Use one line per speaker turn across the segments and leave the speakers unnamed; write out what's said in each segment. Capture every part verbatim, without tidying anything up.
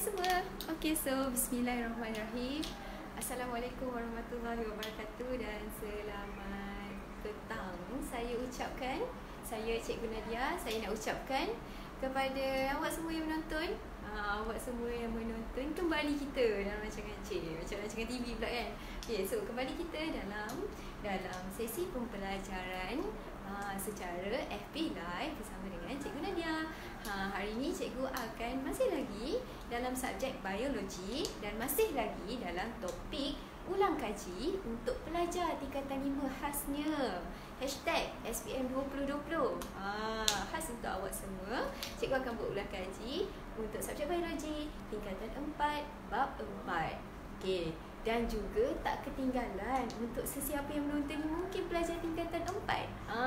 semua. Okay, so bismillahirrahmanirrahim. Assalamualaikum warahmatullahi wabarakatuh dan selamat petang. Saya ucapkan, saya Cikgu Nadia, saya nak ucapkan kepada awak semua yang menonton, uh, awak semua yang menonton kembali kita dalam rancangan Cik, macam rancangan T V pula kan. Okay, so kembali kita dalam dalam sesi pembelajaran uh, secara F B Live bersama dengan Cikgu Nadia. Ha, hari ini cikgu akan masih lagi dalam subjek biologi dan masih lagi dalam topik ulang kaji untuk pelajar tingkatan lima khasnya. Hashtag S P M dua ribu dua puluh. Ha, khas untuk awak semua. Cikgu akan buat ulang kaji untuk subjek biologi tingkatan empat, bab empat. Okey. Dan juga tak ketinggalan untuk sesiapa yang menonton mungkin pelajar tingkatan empat.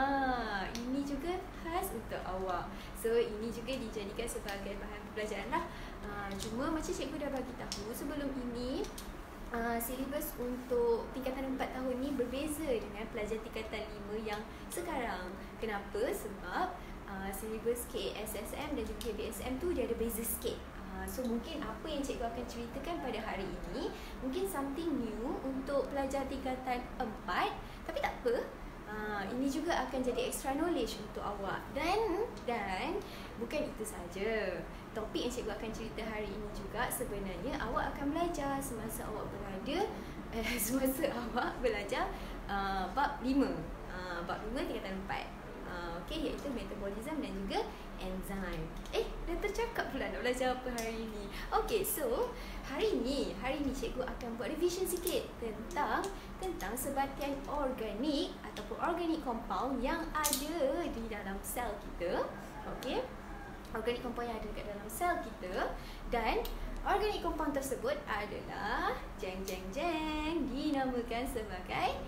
Ah, ini juga khas untuk awak. So ini juga dijadikan sebagai bahan pembelajaran lah. Ah, cuma macam cikgu dah bagi tahu sebelum ini, Uh, silibus untuk tingkatan empat tahun ni berbeza dengan pelajar tingkatan lima yang sekarang. Kenapa? Sebab uh, silibus K S S M dan juga K B S M tu dia ada beza sikit. Uh, so mungkin apa yang cikgu akan ceritakan pada hari ini mungkin something new untuk pelajar tingkatan empat, tapi tak apa. Uh, ini juga akan jadi extra knowledge untuk awak. Dan dan bukan itu saja. Topik yang cikgu akan cerita hari ini juga sebenarnya awak akan belajar semasa awak berada eh, semasa awak belajar uh, bab lima. Uh, bab lima tingkatan empat. Uh, Okey, iaitu metabolism dan juga enzim. Eh, dah tercakap pula nak belajar apa hari ini. Okey, so hari ini, hari ini cikgu akan buat revision sikit tentang tentang sebatian organik ataupun organic compound yang ada di dalam sel kita. Okey. Organic compound yang ada dekat dalam sel kita, dan organic compound tersebut adalah jeng jeng jeng dinamakan sebagai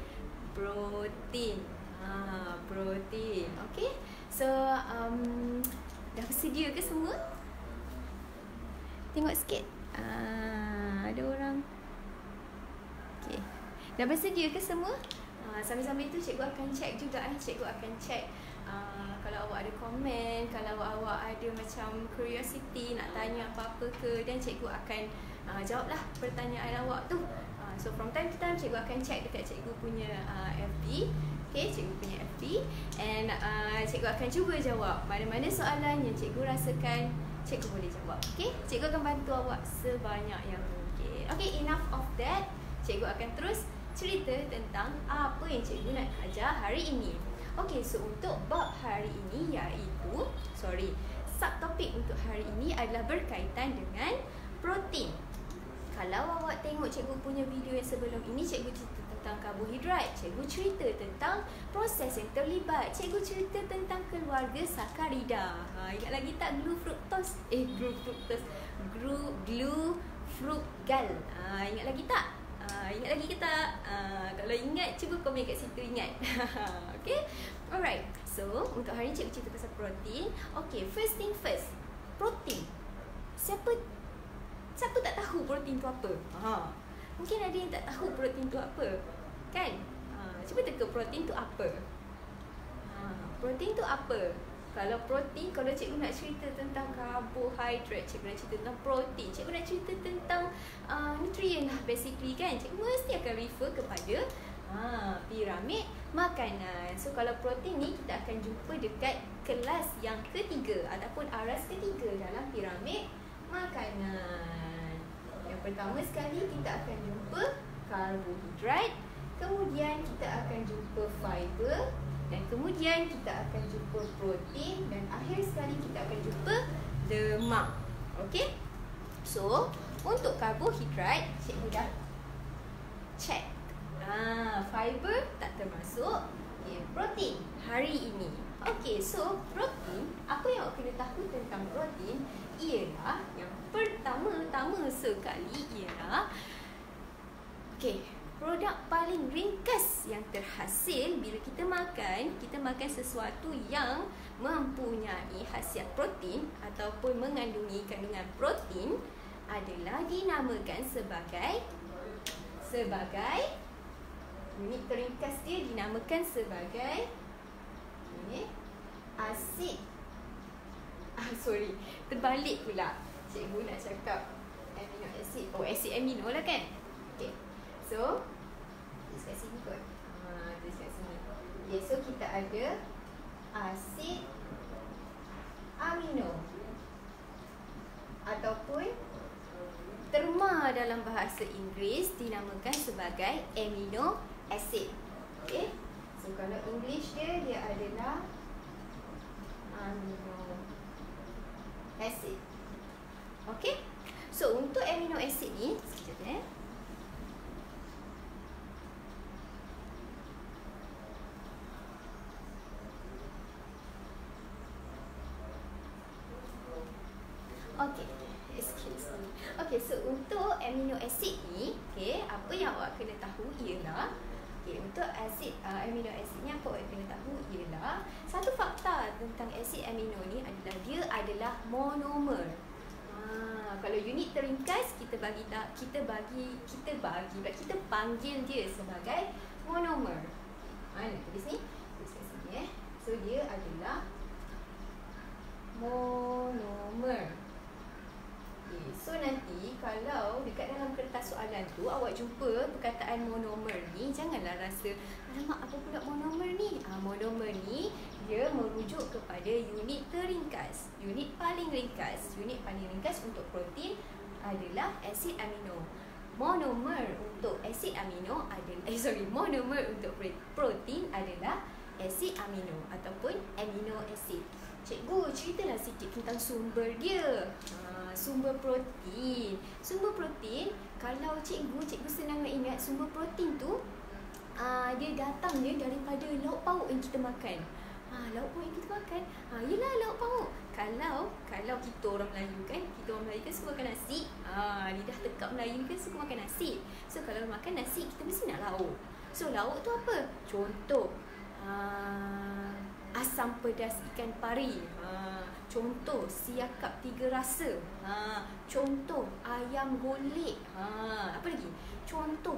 protein. Ha, protein. Okey. So um, dah bersedia ke semua? Tengok sikit. Ah, ada orang. Okey. Dah bersedia ke semua? Ha, sambil-sambil tu cikgu akan check juga eh. Cikgu akan check Uh, kalau awak ada komen, kalau awak ada macam curiosity nak tanya apa-apa ke, dan cikgu akan uh, jawablah pertanyaan awak tu. Uh, so from time to time cikgu akan check dekat cikgu punya uh, F B. Okay, cikgu punya F B, and uh, cikgu akan cuba jawab mana-mana soalan yang cikgu rasakan cikgu boleh jawab. Okay, cikgu akan bantu awak sebanyak yang mungkin. Okay, enough of that. Cikgu akan terus cerita tentang apa yang cikgu nak ajar hari ini. Okey, so untuk bab hari ini iaitu, sorry, subtopik untuk hari ini adalah berkaitan dengan protein. Kalau awak tengok cikgu punya video yang sebelum ini, cikgu cerita tentang karbohidrat, cikgu cerita tentang proses yang terlibat, cikgu cerita tentang keluarga sakarida. Ha, ingat lagi tak glue fructose? Eh, glue fructose. Glue, glue frugal. Ha, ingat lagi tak? Uh, ingat lagi ke tak? Uh, kalau ingat, cuba komen kat situ ingat. Okay? Alright. So, untuk hari ni cikgu cerita pasal protein. Okay, first thing first. Protein. Siapa siapa tak tahu protein tu apa? Ha. Mungkin ada yang tak tahu protein tu apa. Kan? Uh, cuba teka protein tu apa? Ha. Protein tu apa? Kalau protein, kalau cikgu nak cerita tentang karbohidrat, cikgu nak cerita tentang protein, cikgu nak cerita tentang uh, nutrien lah basically kan. Cikgu mesti akan refer kepada uh, piramid makanan. So kalau protein ni kita akan jumpa dekat kelas yang ketiga ataupun aras ketiga dalam piramid makanan. Yang pertama sekali kita akan jumpa karbohidrat, kemudian kita akan jumpa fiber, dan kemudian kita akan jumpa protein, dan akhir sekali kita akan jumpa lemak. Okey? So, untuk karbohidrat, cikgu dah check. Ah, fiber tak termasuk. Okay, protein hari ini. Okey, so protein, apa yang awak kena tahu tentang protein ialah yang pertama-tama sekali ialah okey, produk paling ringkas yang terhasil bila kita makan, kita makan sesuatu yang mempunyai khasiat protein ataupun mengandungi kandungan protein adalah dinamakan sebagai sebagai unit teringkas dia dinamakan sebagai ini asid. Ah sorry, terbalik pula. Cikgu nak cakap amino acid. Oh, acid amino lah kan. Okay. So, tulis kat sini kot. Ha, tulis kat sini. Okay, so kita ada asid amino. Ataupun terma dalam bahasa Inggeris dinamakan sebagai amino acid. Okay. So, kalau English dia, dia adalah amino acid. Okay. So, untuk amino acid ni, sekejap eh. Okay. Excuse me. Okay, so untuk amino acid ni, okay, apa yang awak kena tahu ialah, okay, untuk acid uh, amino acid ni apa awak kena tahu ialah, satu fakta tentang acid amino ni adalah dia adalah monomer. Ha, kalau unit teringkas kita bagi tak kita bagi kita bagi kita panggil dia sebagai monomer. Ha, nak tulis ni, tulis kat sini eh. So dia adalah monomer. Okay, so nanti kalau dekat dalam kertas soalan tu awak jumpa perkataan monomer ni, janganlah rasa, alamak apa pula monomer ni? Ah, monomer ni dia merujuk kepada unit teringkas. Unit paling ringkas. Unit paling ringkas untuk protein adalah asid amino. Monomer untuk asid amino adalah eh sorry, monomer untuk protein adalah asid amino ataupun amino acid. Cikgu, ceritalah sikit tentang sumber dia. Ha, sumber protein. Sumber protein, kalau cikgu, cikgu senang nak ingat sumber protein tu uh, dia datang dia daripada lauk pauk yang kita makan. Ha, lauk pauk yang kita makan, ha, yelah lauk pauk. Kalau kalau kita orang Melayu kan, kita orang Melayu kan suka makan nasi. Ha, lidah tekak Melayu kan suka makan nasi. So kalau makan nasi, kita mesti nak lauk. So lauk tu apa? Contoh, uh, asam pedas ikan pari. Ha, contoh siakap tiga rasa. Ha, contoh ayam golek. Ha, apa lagi? Contoh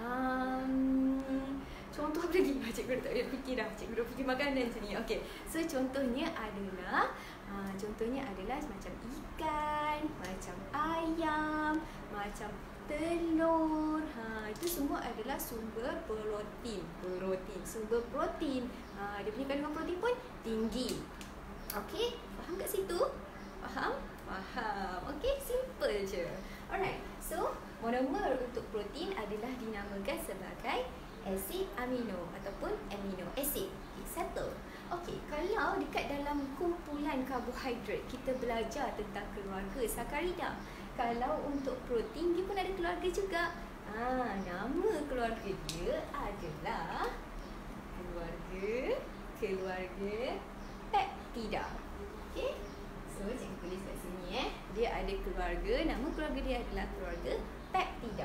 um, contoh apa lagi? Cikgu dah tak boleh fikir dah. Cikgu dah fikir makanan macam ni. Okey. So contohnya adalah ha, contohnya adalah macam ikan, macam ayam, macam telur. Ha, itu semua adalah sumber protein. Protein, sumber protein. Ha, dia punya kandungan protein pun tinggi. Okey, faham kat situ? Faham? Faham. Okey, simple je. Alright. So, monomer untuk protein adalah dinamakan sebagai asid amino ataupun amino acid. Okay, settle. Okey, kalau dekat dalam kumpulan karbohidrat kita belajar tentang keluarga sakarida. Kalau untuk protein dia pun ada keluarga juga. Ah, nama keluarga dia adalah keluarga keluarga peptida. Okey. So cikgu tulis kat sini eh. Dia ada keluarga, nama keluarga dia adalah keluarga peptida.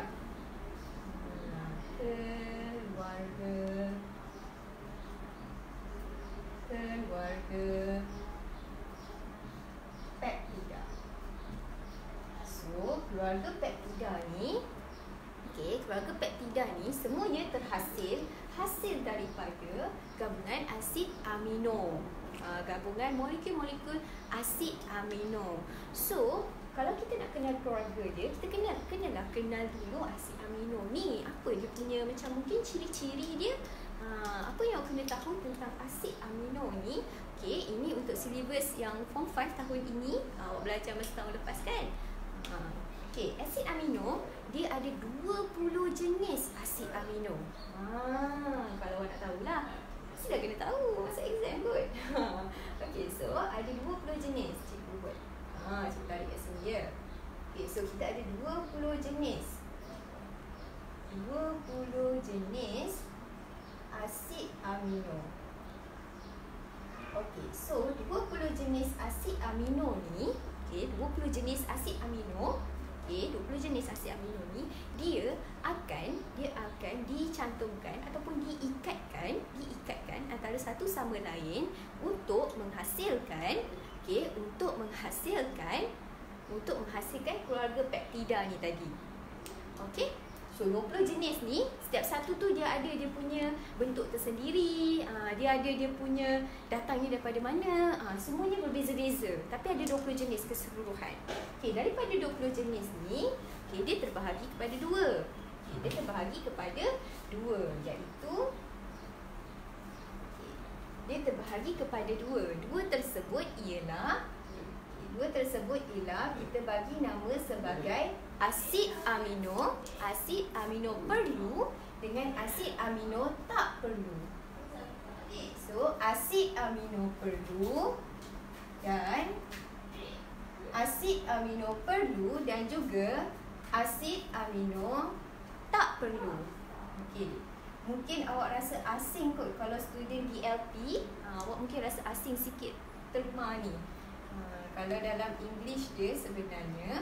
Ha, keluarga keluarga peptida. So, keluarga peptida ni, okey, keluarga peptida ni semuanya terhasil hasil daripada gabungan asid amino. Uh, gabungan molekul-molekul asid amino. So, kalau kita nak kenal keluarga dia, kita kenal kenalah kenal dulu asid amino ni. Apa dia punya macam mungkin ciri-ciri dia? Uh, apa yang kena tahu tentang asid amino ni? Okey, ini untuk silibus yang form five tahun ini. Uh, awak belajar masa tahun lepas kan? Uh, Okey, asid amino dia ada dua puluh jenis asid amino. Ha, kalau awak nak tahulah, mesti dah kena tahu masa exam kot. Okey, so ada dua puluh jenis. Cikgu buat. Ha, cikgu tarik kat sini ya. Okey, so kita ada dua puluh jenis. dua puluh jenis asid amino. Okey, so dua puluh jenis asid amino ni, okey, dua puluh jenis asid amino. Okey, dua puluh jenis asid amino ni dia akan dia akan dicantumkan ataupun diikatkan, diikatkan antara satu sama lain untuk menghasilkan okey, untuk menghasilkan untuk menghasilkan keluarga peptida ni tadi. Okey. So dua puluh jenis ni, setiap satu tu dia ada dia punya bentuk tersendiri, uh, dia ada dia punya datangnya daripada mana, uh, semuanya berbeza-beza. Tapi ada dua puluh jenis keseluruhan. Okay, daripada dua puluh jenis ni, okay, dia terbahagi kepada dua. Okay, dia terbahagi kepada dua, iaitu okay, dia terbahagi kepada dua. Dua tersebut ialah okay, dua tersebut ialah kita bagi nama sebagai asid amino, asid amino perlu dengan asid amino tak perlu. So, asid amino perlu dan asid amino perlu dan juga asid amino tak perlu. Okey. Mungkin awak rasa asing kot kalau student D L P, uh, awak mungkin rasa asing sikit terma ni. Uh, kalau dalam English dia sebenarnya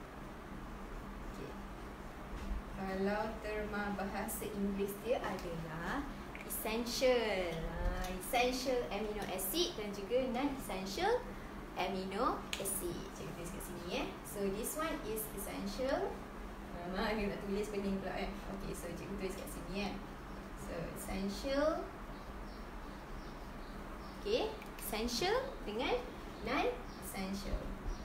kalau terma bahasa Inggeris dia adalah essential, uh, essential amino acid dan juga non-essential amino acid. Cikgu tulis kat sini eh. So this one is essential. Mama dia nak tulis pening pula eh. Okay, so cikgu tulis kat sini eh. So essential. Okay, essential dengan non-essential.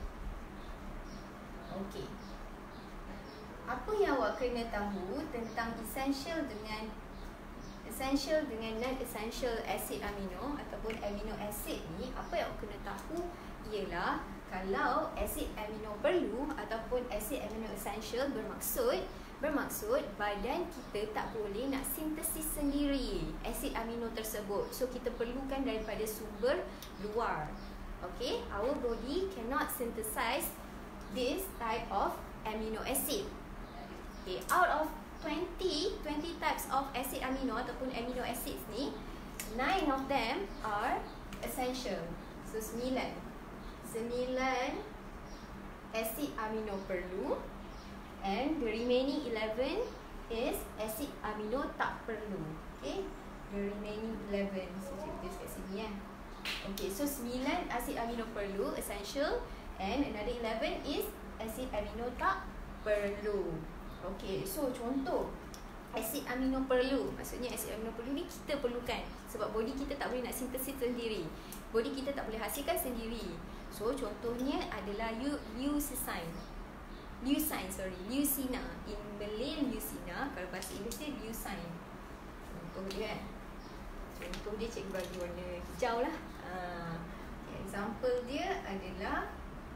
Okay. Apa yang awak kena tahu tentang essential dengan essential dengan non-essential acid amino ataupun amino acid ni, apa yang awak kena tahu ialah kalau acid amino perlu ataupun acid amino essential bermaksud bermaksud badan kita tak boleh nak sintesis sendiri acid amino tersebut. So kita perlukan daripada sumber luar. Okay, our body cannot synthesize this type of amino acid. Okay, out of twenty, twenty types of acid amino ataupun amino acids ni, nine of them are essential. So, sembilan. Sembilan acid amino perlu and the remaining eleven is acid amino tak perlu. Okay, the remaining eleven. So, cikgu tulis kat sini ya. Okay, so sembilan acid amino perlu, essential, and another eleven is acid amino tak perlu. Okey, so contoh asid amino perlu. Maksudnya asid amino perlu ni kita perlukan sebab body kita tak boleh nak sintesis sendiri. Body kita tak boleh hasilkan sendiri. So contohnya adalah leucine. Leucine, sorry, leucina. In Malay leucina, kalau bahasa Inggeris dia leucine. Contoh dia kan. Contoh dia cikgu bagi warna hijau lah. Ha. Example dia adalah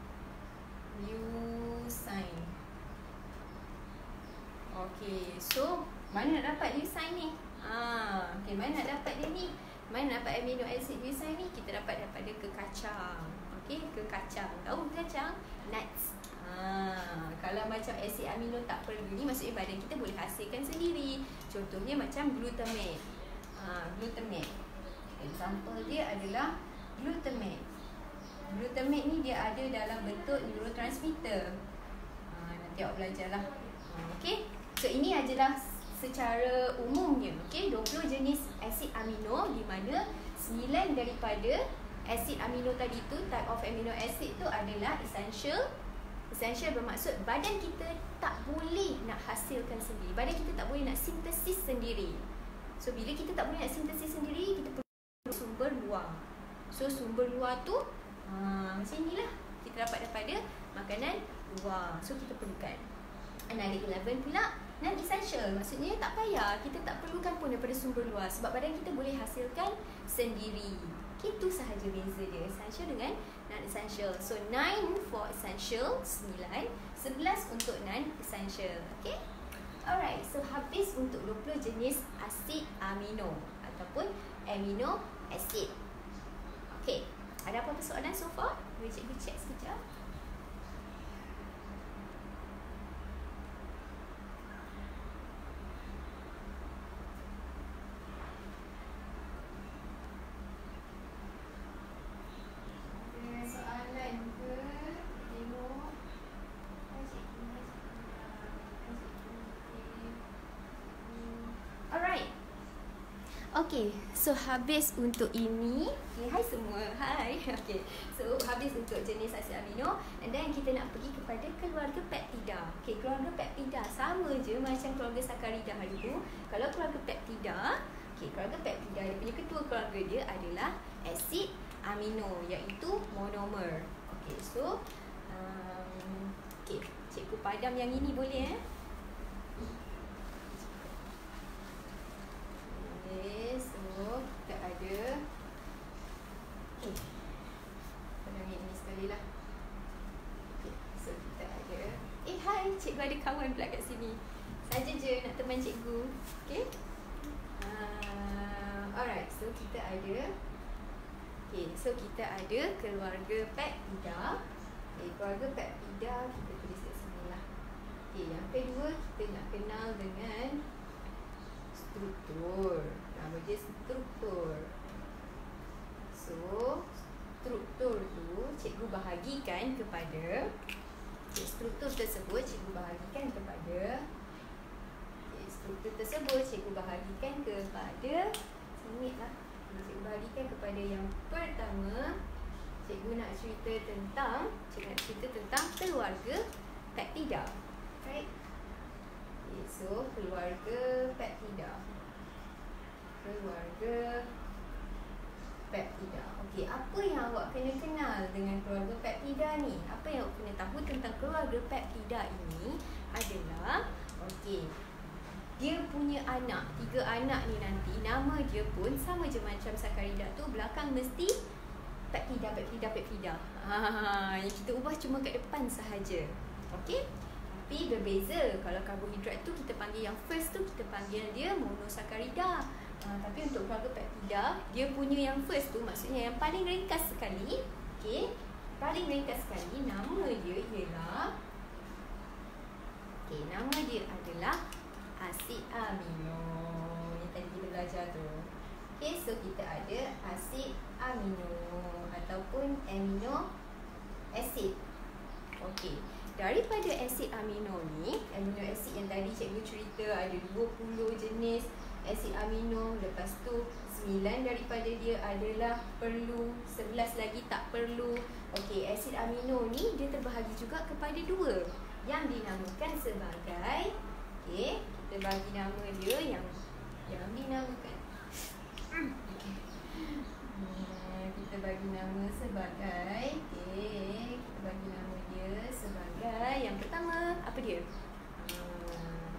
leucine. Okey, so mana nak dapat leucine ni? Ah, okey, mana nak dapat dia ni? Mana nak dapat amino acid leucine ni? Kita dapat daripada ke kacang. Okey, ke kacang. Tahu kacang? Nuts. Ah, kalau macam acid amino tak perlu ni, maksudnya badan kita boleh hasilkan sendiri. Contohnya macam glutamate. Ah, glutamate. Example dia adalah glutamate. Glutamate ni dia ada dalam bentuk neurotransmitter. Ah, nanti awak belajarlah. Ah, okey. So ini adalah secara umumnya, okey, dua puluh jenis asid amino di mana sembilan daripada asid amino tadi tu, type of amino acid tu adalah essential. Essential bermaksud badan kita tak boleh nak hasilkan sendiri. Badan kita tak boleh nak sintesis sendiri. So bila kita tak boleh nak sintesis sendiri, kita perlu sumber luar. So sumber luar tu ha, macam inilah. Kita dapat daripada makanan luar. So kita perlukan. Another eleven pula non-essential, maksudnya tak payah, kita tak perlukan pun daripada sumber luar sebab badan kita boleh hasilkan sendiri. Itu sahaja beza dia, essential dengan non-essential. So nine for essential, sembilan, sebelas untuk non-essential. Okay, alright, so habis untuk dua puluh jenis asid amino ataupun amino acid. Okay, ada apa-apa soalan so far? Boleh cikgu check sekejap. Okay, so habis untuk ini. Okay, hai semua, hai. Okay, so habis untuk jenis asid amino. And then kita nak pergi kepada keluarga peptida. Okay, keluarga peptida sama je macam keluarga sakarida hari tu. Kalau keluarga peptida, okay, keluarga peptida dia punya ketua keluarga dia adalah asid amino, iaitu monomer. Okay, so um, okay, cikgu padam yang ini boleh eh? Okay, so kita ada. Okay, padam yang ini sekali lah. Okay, so kita ada. Eh, hai, cikgu ada kawan pula kat sini. Saja je nak teman cikgu. Okay. Uh, alright, so kita ada. Okay, so kita ada keluarga peptida. Okay, keluarga peptida kita tulis kat sini lah. Okay, yang kedua kita nak kenal dengan struktur. Nama dia struktur. So, struktur tu cikgu bahagikan kepada, okay, struktur tersebut cikgu bahagikan kepada okay, struktur tersebut cikgu bahagikan kepada sini lah. Cikgu bahagikan kepada yang pertama, cikgu nak cerita tentang cikgu nak cerita tentang keluarga peptida. Right? Okay, so keluarga peptida. Keluarga peptida. Okey, apa yang awak kena kenal dengan keluarga peptida ni? Apa yang awak kena tahu tentang keluarga peptida ini adalah, okey, dia punya anak, tiga anak ni nanti nama dia pun sama je macam sakarida tu, belakang mesti peptida, peptida, peptida. Ha, yang kita ubah cuma kat depan sahaja. Okey? Tapi berbeza. Kalau karbohidrat tu kita panggil yang first tu kita panggil dia monosakarida. Uh, tapi untuk keluarga peptida, dia punya yang first tu maksudnya yang paling ringkas sekali. Okey, paling ringkas sekali nama dia ialah, okey, nama dia adalah asid amino. Yang tadi kita belajar tu. Okey, so kita ada asid amino ataupun amino acid. Okey, daripada asid amino ni, amino acid yang tadi cikgu cerita ada dua puluh jenis asid amino, lepas tu sembilan daripada dia adalah perlu, sebelas lagi tak perlu. Okey, asid amino ni dia terbahagi juga kepada dua yang dinamakan sebagai, okey, kita bagi nama dia yang yang dinamakan okay. hmm, kita bagi nama sebagai, okey, kita bagi nama dia sebagai yang pertama, apa dia? Hmm,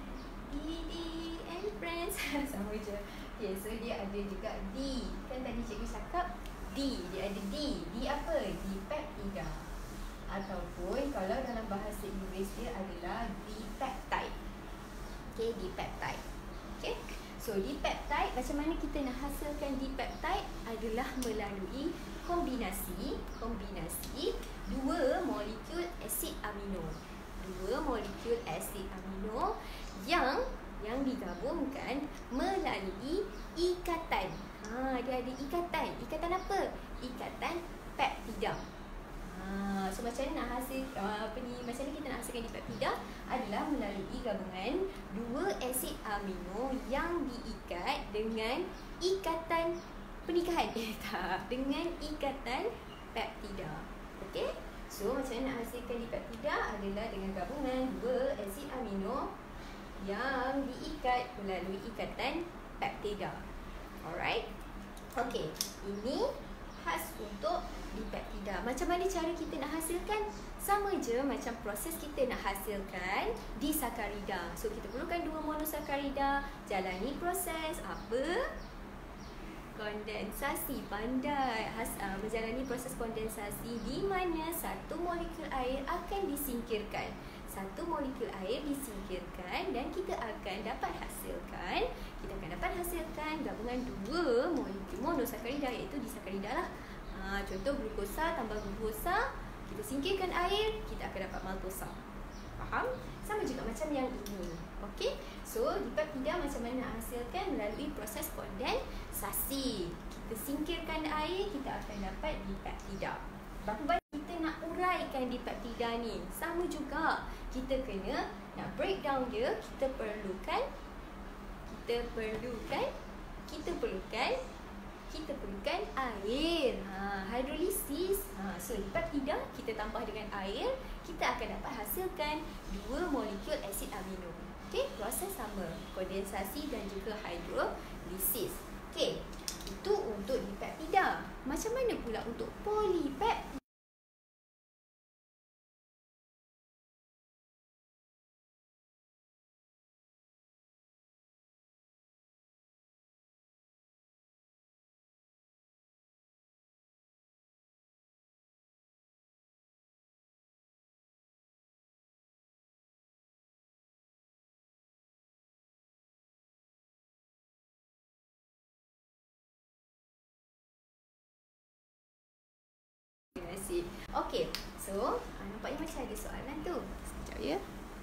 Didi and friends. Sama je. Okay, so dia ada juga D. Kan tadi cikgu cakap D. Dia ada D. D apa? D peptida. Ataupun kalau dalam bahasa Inggeris dia adalah dipeptide. Okay, dipeptide. Okay. So dipeptide, macam mana kita nak hasilkan dipeptide adalah melalui kombinasi kombinasi dua molekul asid amino. Dua molekul asid amino yang yang digabungkan melalui ikatan. Ha, dia ada ikatan. Ikatan apa? Ikatan peptida. Ha, so macam mana nak hasil uh, apa ni? Macam mana kita nak hasilkan di peptida adalah melalui gabungan dua asid amino yang diikat dengan ikatan pernikahan. Eh tak, dengan ikatan peptida. Okey? So macam mana nak hasilkan di peptida adalah dengan gabungan dua asid amino yang diikat melalui ikatan peptida. Alright? Okey, ini khas untuk dipeptida. Macam mana cara kita nak hasilkan? Sama je macam proses kita nak hasilkan disakarida. So kita perlukan dua monosakarida, jalani proses apa? Kondensasi. Pandai Has, uh, menjalani proses kondensasi di mana satu molekul air akan disingkirkan. Satu molekul air disingkirkan dan kita akan dapat hasilkan kita akan dapat hasilkan gabungan dua molekul monosakarida, iaitu disakarida lah. Ha, contoh glukosa tambah glukosa, kita singkirkan air, kita akan dapat maltosa. Faham? Sama juga macam yang ini. Okey. So di peptida macam mana nak hasilkan? Melalui proses kondensasi. Kita singkirkan air, kita akan dapat di peptida. Berapa kita nak uraikan di peptida ni? Sama juga. Kita kena nak breakdown dia, kita perlukan kita perlukan kita perlukan kita perlukan air. Ha, hidrolisis. Ha, so di peptida kita tambah dengan air, kita akan dapat hasilkan dua molekul asid amino. Okey, proses sama, kondensasi dan juga hidrolisis. Okey, itu untuk di peptida. Macam mana pula untuk polipeptida? Okey, so nampaknya macam ada soalan tu. Sekejap ya.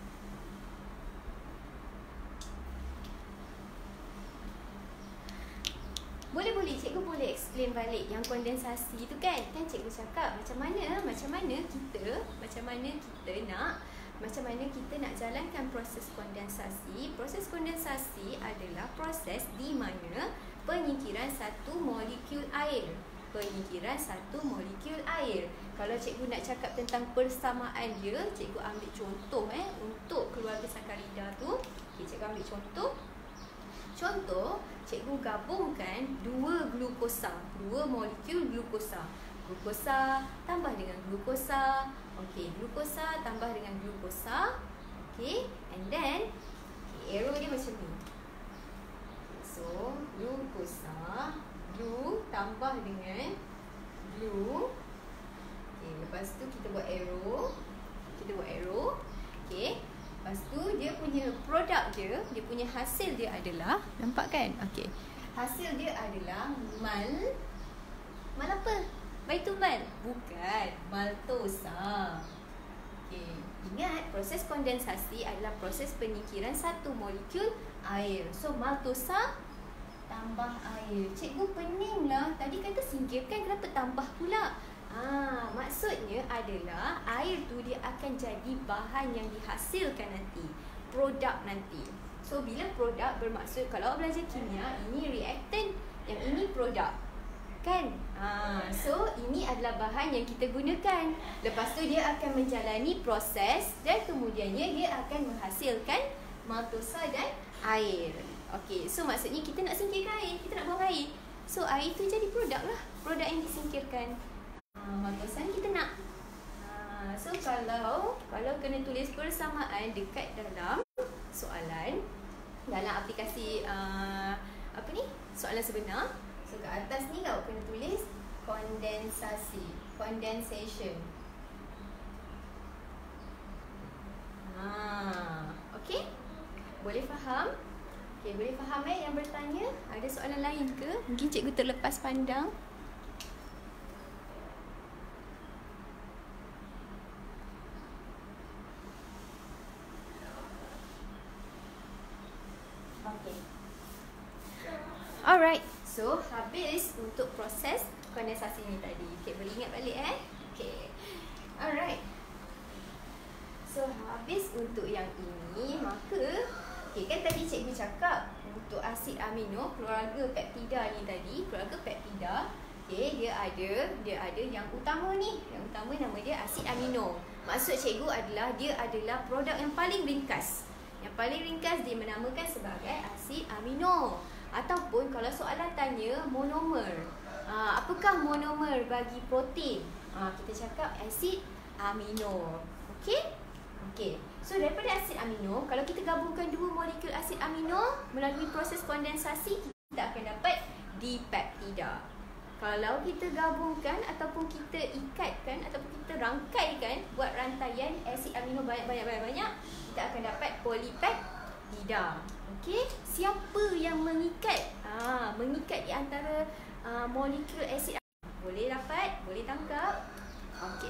Boleh-boleh, cikgu boleh explain balik yang kondensasi tu kan. Kan cikgu cakap macam mana, macam mana kita, macam mana kita nak, macam mana kita nak jalankan proses kondensasi. Proses kondensasi adalah proses di mana penyingkiran satu molekul air. Penyingkiran satu molekul air. Kalau cikgu nak cakap tentang persamaan dia, cikgu ambil contoh eh untuk keluarga sakarida tu. Okay, cikgu ambil contoh. Contoh, cikgu gabungkan dua glukosa, dua molekul glukosa. Glukosa tambah dengan glukosa. Okey, glukosa tambah dengan glukosa. Okey, and then okay, arrow dia macam ni. So, glukosa, glu tambah dengan glu. Okay, lepas tu kita buat arrow. Kita buat arrow. Okay. Lepas tu dia punya produk dia, dia punya hasil dia adalah, nampak kan? Okay. Hasil dia adalah mal. Mal apa? Baitubal? Bukan. Maltosa. Okay. Ingat, proses kondensasi adalah proses penyingkiran satu molekul air. So, maltosa tambah air. Cikgu pening lah. Tadi kata singkirkan, kenapa tambah pula? Ah, maksudnya adalah air tu dia akan jadi bahan yang dihasilkan nanti, produk nanti. So bila produk bermaksud kalau belajar kimia, ini reactant, yang ini produk. Kan? Ah, so ini adalah bahan yang kita gunakan. Lepas tu dia akan menjalani proses dan kemudiannya dia akan menghasilkan maltosa dan air. Okey, so maksudnya kita nak singkirkan air, kita nak buang air. So air tu jadi produk lah, produk yang disingkirkan. Maltosa kita nak. Ha, so kalau kalau kena tulis persamaan dekat dalam soalan, dalam aplikasi uh, apa ni? Soalan sebenar. So kat atas ni kau kena tulis kondensasi, condensation. Ha, okey? Boleh faham? Okey, boleh faham eh yang bertanya? Ada soalan lain ke? Mungkin cikgu terlepas pandang. Alright, so habis untuk proses kondensasi ni tadi. Okay, boleh ingat balik eh? Okay, alright. So habis untuk yang ini, maka okay, kan tadi cikgu cakap untuk asid amino, keluarga peptida ni tadi, keluarga peptida, okay, dia ada, dia ada yang utama ni. Yang utama nama dia asid amino. Maksud cikgu adalah dia adalah produk yang paling ringkas. Yang paling ringkas dia menamakan sebagai asid amino. Ataupun kalau soalan tanya monomer, aa, apakah monomer bagi protein? Aa, kita cakap asid amino. Okey? Okey. So daripada asid amino, kalau kita gabungkan dua molekul asid amino melalui proses kondensasi, kita akan dapat dipeptida. Kalau kita gabungkan ataupun kita ikatkan ataupun kita rangkaikan, buat rantaian asid amino banyak-banyak-banyak, kita akan dapat polipeptida. Okey, siapa yang mengikat? Ah, mengikat di antara uh, molekul asid. Boleh dapat, boleh tangkap. Okey.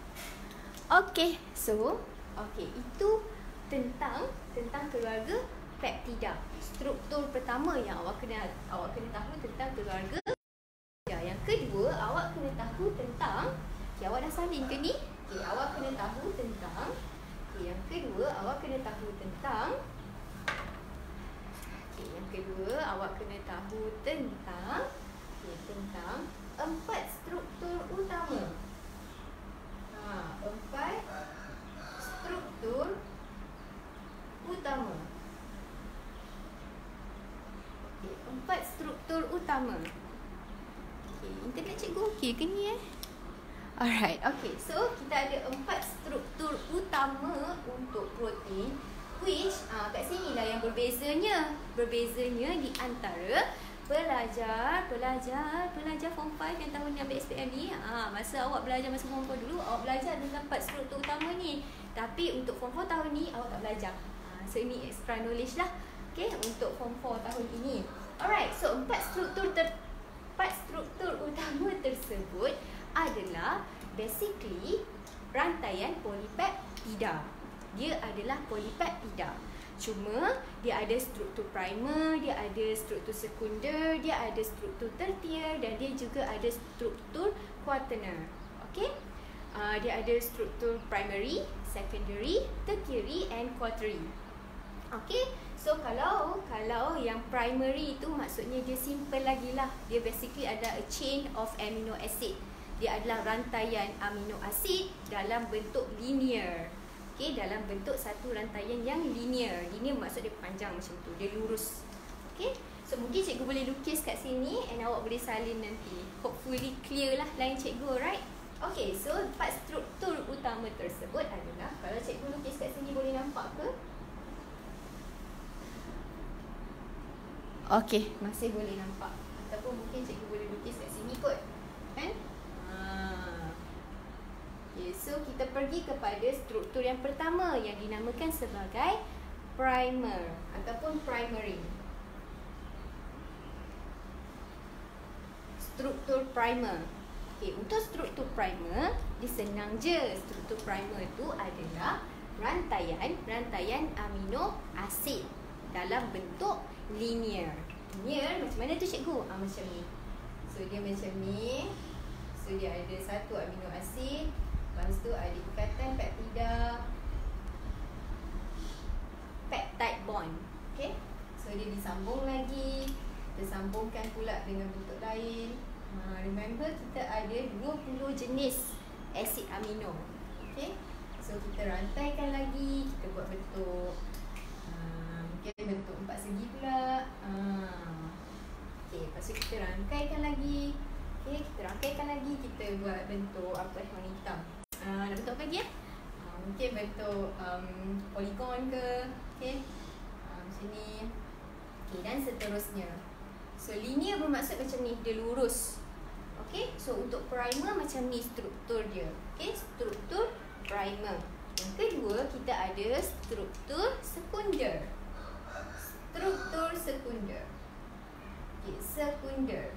Okey, so okey, itu tentang tentang keluarga peptida. Struktur pertama yang awak kena awak kena tahu tentang keluarga peptida. Yang kedua, awak kena tahu tentang, okay, awak dah salin ke ni? Okay, awak kena tahu tentang, okay, yang kedua, awak kena tahu tentang, okay, yang kedua, awak kena tahu tentang, okay, tentang empat struktur utama. Ha, empat struktur utama. Okay, empat struktur utama. Okay, internet cikgu okey ke ni eh? Alright, okay. So, kita ada empat struktur utama untuk protein, which uh, kat sini lah yang berbezanya. Berbezanya di antara pelajar, pelajar, pelajar form five yang tahun ni ambil S P M ni. Ha, masa awak belajar masa form four dulu, awak belajar tentang empat struktur utama ni. Tapi untuk form four tahun ni, awak tak belajar. Ha, so, ini extra knowledge lah. Okay, untuk form four tahun ini. Alright, so empat struktur ter empat struktur utama tersebut adalah basically rantaian polipeptida. Dia adalah polipeptida. Cuma dia ada struktur primer, dia ada struktur sekunder, dia ada struktur tertier dan dia juga ada struktur quaterner. Okey? Uh, dia ada struktur primary, secondary, tertiary and quaternary. Okey? So kalau kalau yang primary itu maksudnya dia simple lagi lah. Dia basically ada a chain of amino acid. Dia adalah rantaian amino asid dalam bentuk linear. Okay, dalam bentuk satu rantaian yang linear. Linear maksud dia panjang macam tu, dia lurus. Okay, so mungkin cikgu boleh lukis kat sini and awak boleh salin nanti. Hopefully clear lah line cikgu, right? Okay, so empat struktur utama tersebut adalah, kalau cikgu lukis kat sini boleh nampak ke? Okay, masih boleh nampak. Ataupun mungkin cikgu boleh lukis kat sini kot. Kan? Okay, so kita pergi kepada struktur yang pertama yang dinamakan sebagai primer ataupun primary. Struktur primer. Okay, untuk struktur primer, dia senang je. Struktur primer itu adalah rantaian rantaian amino asid dalam bentuk linear. Linear macam mana tu cikgu? Ah, macam ni. So dia macam ni. So dia ada satu amino asid. Lepas tu ada ikatan peptida, peptide bond. Okay, so dia disambung lagi. Kita sambungkan pula dengan bentuk lain. ha, Remember kita ada dua puluh jenis asid amino. Okay, so kita rantaikan lagi. Kita buat bentuk uh, mungkin bentuk empat segi pula. uh, Okay, lepas tu kita rangkaikan lagi. Okay, kita rangkaikan lagi. Kita buat bentuk apa yang warna hitam. Uh, nak bentuk apa lagi ya? Uh, mungkin bentuk um, poligon ke. Okay, uh, macam ni. Okay, dan seterusnya. So linear bermaksud macam ni, dia lurus. Okay, so untuk primer macam ni struktur dia. Okay, struktur primer. Yang kedua, kita ada struktur sekunder. Struktur sekunder. Okay, sekunder.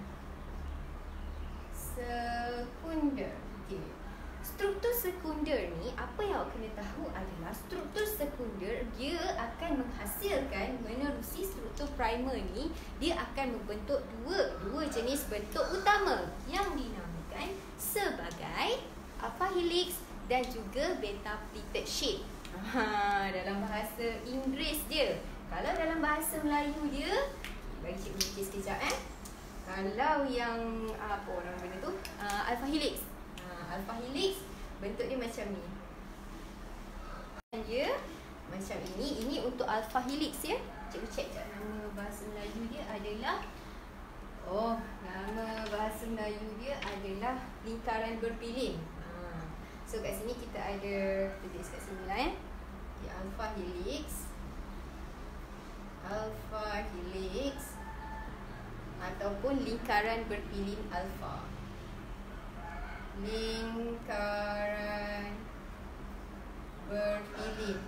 Sekunder. Okay. Struktur sekunder ni, apa yang awak kena tahu adalah struktur sekunder dia akan menghasilkan menerusi struktur primer ni, dia akan membentuk dua dua jenis bentuk utama yang dinamakan sebagai alpha helix dan juga beta pleated shape. Ha, dalam bahasa Inggeris dia. Kalau dalam bahasa Melayu dia, bagi cikgu lukis sekejap eh. Kalau yang apa orang benda tu, uh, alpha helix. Alpha helix bentuk dia macam ni. Dia macam ini. Ini untuk alpha helix ya. Cikgu cek cek nama bahasa Melayu dia adalah, oh, nama bahasa Melayu dia adalah lingkaran berpilin. Ha. So kat sini kita ada, kita tulis kat sini lah eh. Okay, alpha helix. Alpha helix ataupun lingkaran berpilin alpha. Lingkaran berpilin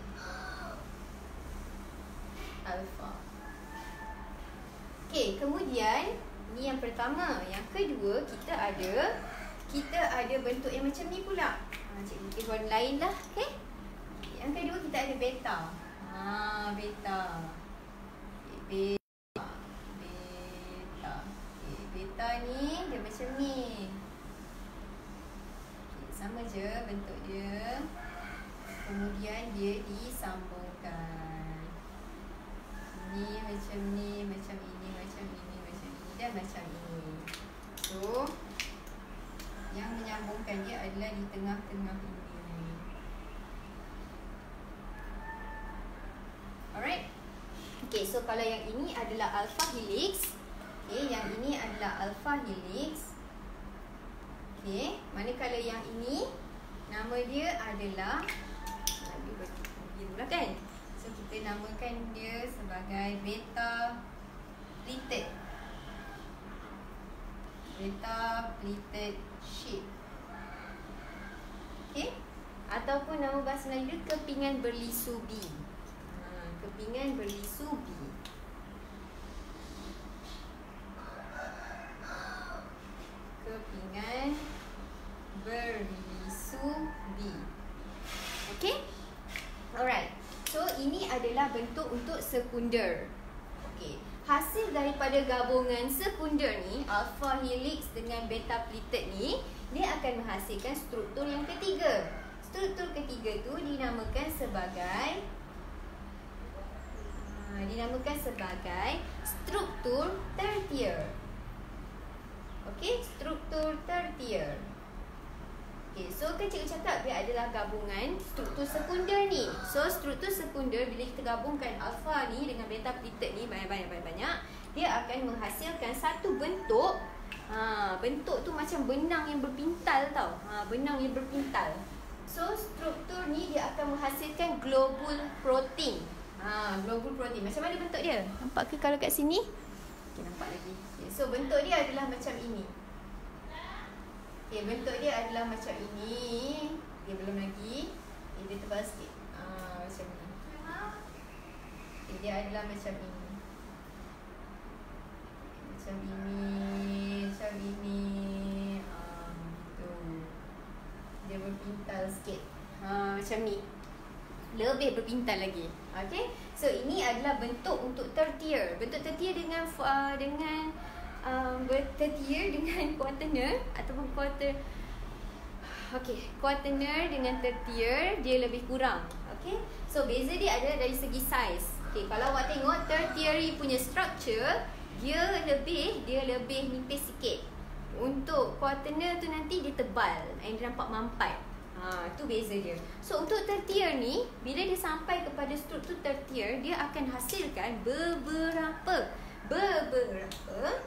alpha. Okey, kemudian ni yang pertama. Yang kedua, kita ada kita ada bentuk yang macam ni pula. Ha, cikgu lukis warna lain lah. Okey. Yang kedua kita ada beta. Ha, beta. Beta. Beta. Okay, beta ni dia macam ni. Okay, sama je bentuk dia. Kemudian dia disambungkan. Ni macam ni, macam ini, macam ini, macam ini dan macam ini. So, yang menyambungkan dia adalah di tengah-tengah ini. Alright. Okay, so kalau yang ini adalah alpha helix. Okay, yang ini adalah alpha helix. Okay, manakala yang ini nama dia adalah kan? So kita namakan dia sebagai beta pleated. Beta pleated sheet. Okay? Ataupun nama bahasa Melayu dia kepingan berlisu B. Ha, kepingan berlisu B. Kepingan berlisu B. Okay? Alright. So ini adalah bentuk untuk sekunder. Okey. Hasil daripada gabungan sekunder ni, alpha helix dengan beta pleated ni, dia akan menghasilkan struktur yang ketiga. Struktur ketiga tu dinamakan sebagai uh, dinamakan sebagai struktur tertier. Okey, struktur tertier. Okay, so kan cikgu cakap dia adalah gabungan struktur sekunder ni. So struktur sekunder bila kita gabungkan alpha ni dengan beta pleated ni banyak-banyak-banyak, dia akan menghasilkan satu bentuk. Ha, bentuk tu macam benang yang berpintal tau. Ha, benang yang berpintal. So struktur ni dia akan menghasilkan globule protein. Ha, globule protein. Macam mana bentuk dia? Nampak ke kalau kat sini? Okay, nampak lagi. Okay, so bentuk dia adalah macam ini. Okay, bentuk dia adalah macam ini. Dia belum lagi. Okay, dia tebal sikit. Ah, macam ni. Okay, dia adalah macam ini. Macam ini. Macam ini. Ah, tu. Dia berpintal sikit. Ha, macam ni. Lebih berpintal lagi. Okay. So, ini adalah bentuk untuk tertier. Bentuk tertier dengan uh, dengan Um, tertier dengan quaterner ataupun quarter. Okey, quaterner dengan tertier dia lebih kurang. Okey. So beza dia adalah dari segi saiz. Okey, kalau awak tengok tertiary punya structure, dia lebih dia lebih nipis sikit. Untuk quaterner tu nanti dia tebal and dia nampak mampat. Ha, tu beza dia. So untuk tertier ni, bila dia sampai kepada struktur tertier, dia akan hasilkan beberapa beberapa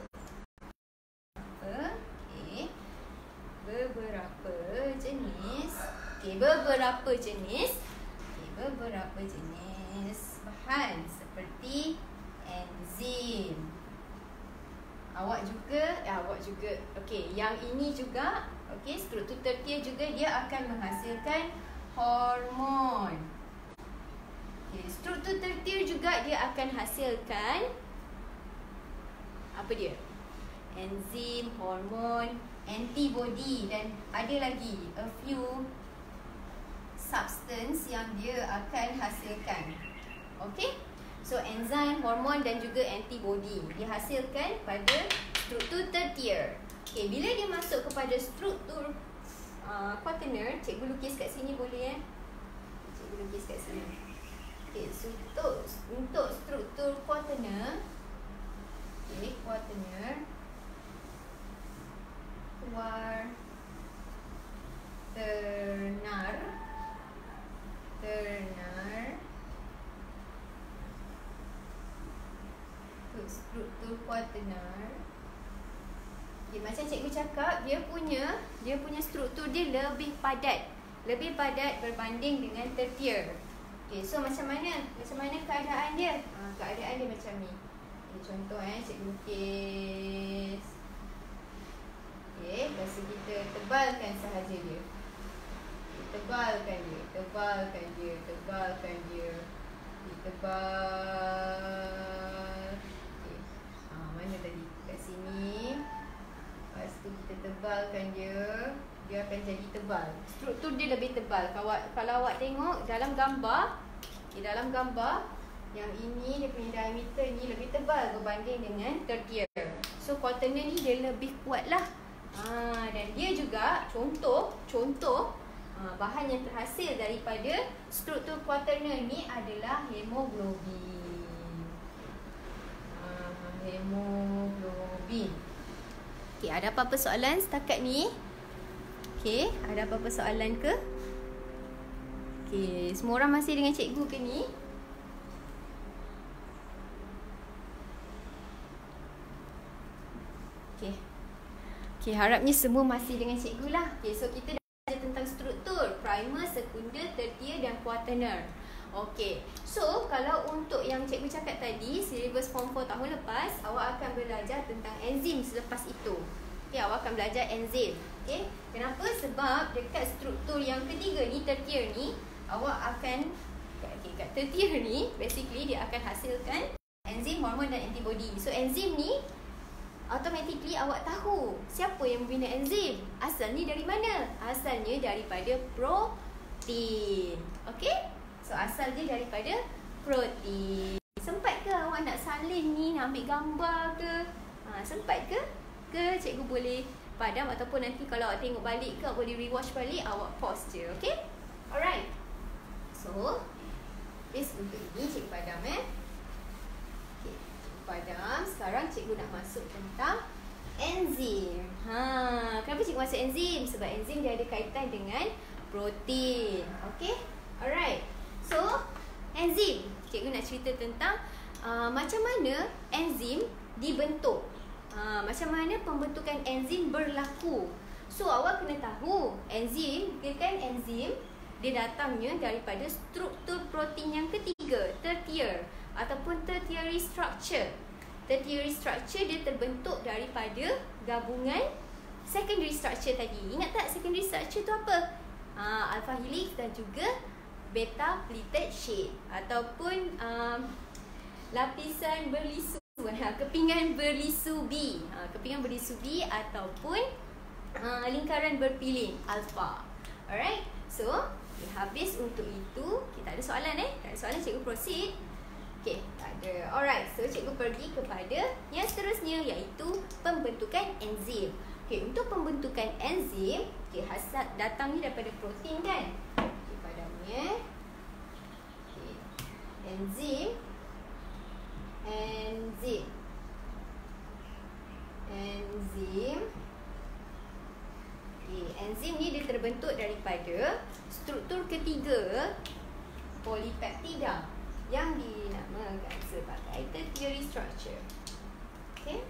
Okay. Beberapa jenis. Okay, beberapa jenis. Okay, beberapa jenis bahan seperti enzim. Awak juga, ya, awak juga. Okay, yang ini juga. Okay, struktur tertier juga dia akan menghasilkan hormon. Okay, struktur tertier juga dia akan hasilkan apa dia? Enzim, hormon, antibody dan ada lagi a few substance yang dia akan hasilkan. Okay? So enzim, hormon dan juga antibody dihasilkan pada struktur tertier. Okay, bila dia masuk kepada struktur uh, quaterner, cikgu lukis kat sini boleh eh? Cikgu lukis kat sini. Okay, so untuk, untuk struktur quaterner, okay, quaterner War ternar ternar struktur quaterner. Okay, macam cikgu cakap, dia punya dia punya struktur dia lebih padat, lebih padat berbanding dengan tertier. Okay, so macam mana macam mana keadaan dia? Ha, keadaan dia macam ni. Okay, contoh eh cikgu lukis. Okay, lepas kita tebalkan sahaja dia. Tebalkan dia, tebalkan dia, tebalkan dia. Tebal. Okay. Ha, mana tadi? Kat sini. Lepas tu kita tebalkan dia. Dia akan jadi tebal. Struktur dia lebih tebal. Kalau, kalau awak tengok dalam gambar. Okay, dalam gambar. Yang ini dia punya diameter ni lebih tebal berbanding dengan tertier. So quaterner ni dia lebih kuat lah. Ha, dan dia juga contoh contoh ha, bahan yang terhasil daripada struktur quaterner ni adalah hemoglobin. Ha, hemoglobin. Okey, ada apa-apa soalan setakat ni? Okey, ada apa-apa soalan ke? Okey, semua orang masih dengan cikgu ke ni? Okey. Okey, harapnya semua masih dengan cikgu lah. Okey, so kita dah belajar tentang struktur primer, sekunder, tertier dan quaterner. Okey. So, kalau untuk yang cikgu cakap tadi, syllabus form four tahun lepas, awak akan belajar tentang enzim selepas itu. Okey, awak akan belajar enzim. Okey. Kenapa? Sebab dekat struktur yang ketiga ni, tertier ni, awak akan okey, kat tertier ni, basically dia akan hasilkan enzim, hormon dan antibody. So, enzim ni automatically awak tahu siapa yang membina enzim. Asalnya dari mana? Asalnya daripada protein. Okey? So asal dia daripada protein. Sempat ke awak nak salin ni, nak ambil gambar ke? Ha, sempat ke? Ke cikgu boleh padam ataupun nanti kalau awak tengok balik ke, awak boleh rewatch balik, awak pause je. Okey? Alright. So, base untuk ini cikgu padam eh. Padam. Sekarang cikgu nak masuk tentang enzim. Ha, kenapa cikgu masuk enzim? Sebab enzim dia ada kaitan dengan protein. Okey? Alright. So, enzim. Cikgu nak cerita tentang uh, macam mana enzim dibentuk. Uh, macam mana pembentukan enzim berlaku. So, awak kena tahu enzim, dia kan enzim, dia datangnya daripada struktur protein yang ketiga, tertier ataupun tertiary structure. Tertiary structure dia terbentuk daripada gabungan secondary structure tadi. Ingat tak secondary structure tu apa? Ha, alpha helix dan juga beta pleated sheet ataupun um, lapisan berlisu, ha, kepingan berlisu B, ha, kepingan berlisu B ataupun uh, lingkaran berpilin alpha. Alright. So, okay, habis untuk itu kita ada soalan eh? Tak ada soalan, cikgu proceed. Okey, tak ada. Alright, so cikgu pergi kepada yang seterusnya iaitu pembentukan enzim. Okey, untuk pembentukan enzim, okey, hasad datang ni daripada protein kan? Okey, padamnya. Okey. Enzim. Enzim. Enzim. Okey, enzim ni dia terbentuk daripada struktur ketiga polipeptida yang dinamakan sebagai tertiary structure. Okey.